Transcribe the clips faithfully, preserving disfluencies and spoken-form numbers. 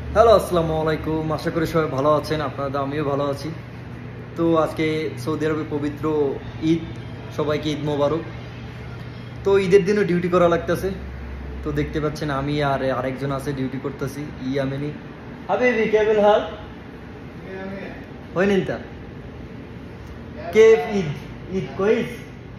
Hello, আসসালামু আলাইকুম। আশা করি সবাই ভালো আছেন, আপনারা আমিও ভালো আছি। তো আজকে সৌদি আরবে পবিত্র ঈদ, সবাইকে ঈদ মোবারক। তো ঈদের দিনও ডিউটি করা লাগতেছে। তো দেখতে পাচ্ছেন আমি আর আরেকজন আছে ডিউটি করতেছি, ইয়ামিনী। হাবিবি কেবল হাল হয়নি তা কে ঈদ ঈদ কইস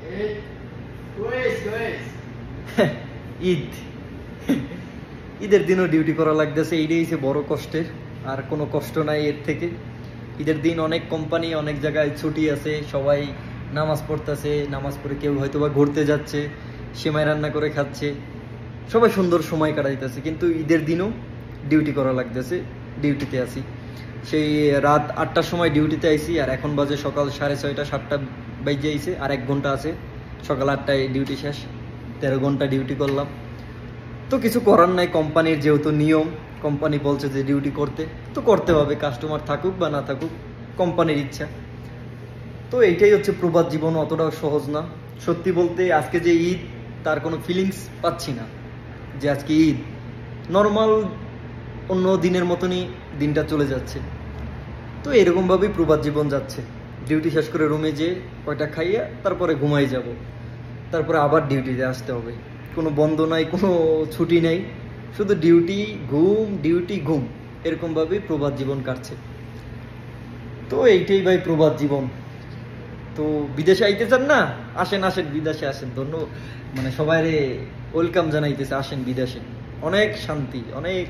ঈদ ঈদের দিনও ডিউটি করা লাগতেছে, এইটাই হচ্ছে বড় কষ্টের। আর কোনো কষ্ট নাই এর থেকে। ঈদের দিন অনেক কোম্পানি অনেক জায়গায় ছুটি আছে, সবাই নামাজ পড়তেছে, নামাজ পড়ে কেউ হয়তো বা ঘুরতে যাচ্ছে, সেমাই রান্না করে খাচ্ছে, সবাই সুন্দর সময় কাটাইতেছে। কিন্তু ঈদের দিনও ডিউটি করা লাগতেছে, ডিউটিতে আছি। সেই রাত আটটার সময় ডিউটিতে আইছি, আর এখন বাজে সকাল সাড়ে ছয়টা সাতটা বেজে আইছে, আর এক ঘন্টা আছে। সকাল আটটায় ডিউটি শেষ, তেরো ঘন্টা ডিউটি করলাম। তো কিছু করার নাই, কোম্পানির যেহেতু নিয়ম, কোম্পানি বলছে যে ডিউটি করতে, তো করতে হবে, কাস্টমার থাকুক বা না থাকুক, কোম্পানির ইচ্ছা। তো এইটাই হচ্ছে প্রবাদ জীবন, অতটাও সহজ না। সত্যি বলতে আজকে যে ঈদ, তার কোনো ফিলিংস পাচ্ছি না যে আজকে ঈদ। নর্মাল অন্য দিনের মতনই দিনটা চলে যাচ্ছে। তো এরকমভাবেই প্রবাদ জীবন যাচ্ছে। ডিউটি শেষ করে রুমে যেয়ে কয়টা খাইয়া তারপরে ঘুমাই যাব, তারপরে আবার ডিউটিতে আসতে হবে। কোনো বন্ধ নাই, কোনো ছুটি নেই, শুধু ডিউটি ঘুম ডিউটি ঘুম, এরকমভাবেই প্রবাদ জীবন কাটছে। তো এইটাই ভাই প্রবাদ জীবন। তো বিদেশে আইতে চান না, আসেন আসেন বিদেশে আসেন, ধন্য মানে সবাই ওয়েলকাম জানাইতেছে, আসেন বিদেশে, অনেক শান্তি অনেক।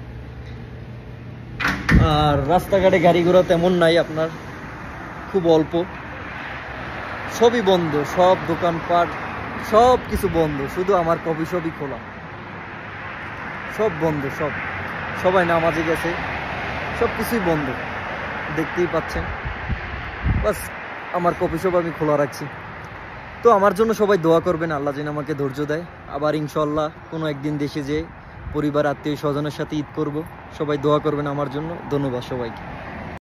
আর রাস্তাঘাটে গাড়ি ঘোড়া তেমন নাই আপনার, খুব অল্প, সবই বন্ধ, সব দোকানপাট সব কিছু বন্ধ, শুধু আমার কফি শপই খোলা, সব বন্ধ, সব সবাই নামাজে গেছে, সব কিছুই বন্ধ, দেখতেই পাচ্ছেন। বাস আমার কফি শপ আমি খোলা রাখছি। তো আমার জন্য সবাই দোয়া করবেন, আল্লাহ যেন আমাকে ধৈর্য দেয়, আবার ইনশাল্লাহ কোনো একদিন দেশে যেয়ে পরিবার আত্মীয় স্বজনের সাথে ঈদ করব। সবাই দোয়া করবেন আমার জন্য। ধন্যবাদ সবাইকে।